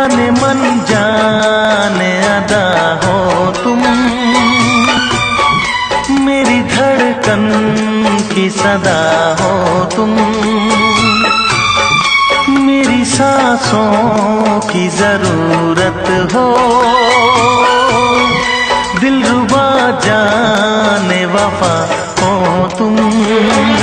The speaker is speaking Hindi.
जाने मन जाने अदा हो तुम, मेरी धड़कन की सदा हो तुम, मेरी सांसों की जरूरत हो, दिलरुबा जाने वफा हो तुम।